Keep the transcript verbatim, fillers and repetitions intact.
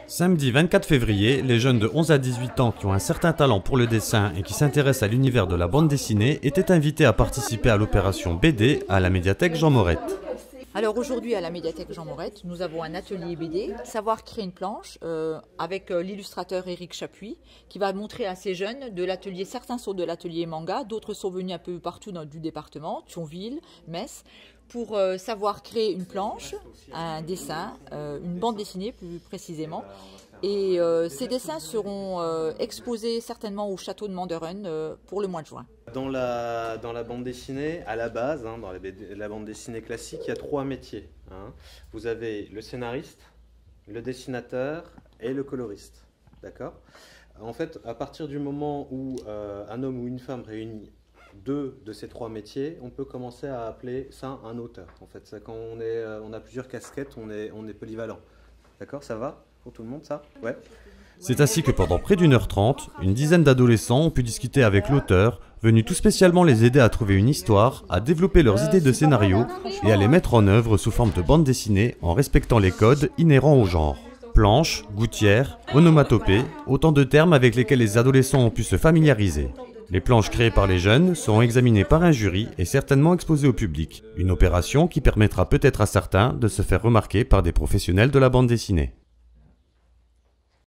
Samedi vingt-quatre février, les jeunes de onze à dix-huit ans qui ont un certain talent pour le dessin et qui s'intéressent à l'univers de la bande dessinée étaient invités à participer à l'opération B D à la médiathèque Jean Morette. Alors aujourd'hui à la médiathèque Jean Morette, nous avons un atelier B D, savoir créer une planche, euh, avec euh, l'illustrateur Éric Chapuis, qui va montrer à ces jeunes de l'atelier. Certains sont de l'atelier manga, d'autres sont venus un peu partout dans, du département, Thionville, Metz, pour euh, savoir créer une planche, un dessin, euh, une bande dessinée plus précisément. Et euh, ces dessins seront euh, exposés certainement au château de Manderon euh, pour le mois de juin. Dans la, dans la bande dessinée, à la base, hein, dans la, la bande dessinée classique, il y a trois métiers. Hein. Vous avez le scénariste, le dessinateur et le coloriste. D'accord ? En fait, à partir du moment où euh, un homme ou une femme réunit deux de ces trois métiers, on peut commencer à appeler ça un auteur. En fait, ça, quand on, est, on a plusieurs casquettes, on est, on est polyvalent. D'accord ? Ça va ? Pour tout le monde, ça ? Ouais. C'est ainsi que pendant près d'une heure trente, une dizaine d'adolescents ont pu discuter avec l'auteur, venu tout spécialement les aider à trouver une histoire, à développer leurs idées de scénario et à les mettre en œuvre sous forme de bande dessinée en respectant les codes inhérents au genre. Planche, gouttière, onomatopée, autant de termes avec lesquels les adolescents ont pu se familiariser. Les planches créées par les jeunes seront examinées par un jury et certainement exposées au public. Une opération qui permettra peut-être à certains de se faire remarquer par des professionnels de la bande dessinée.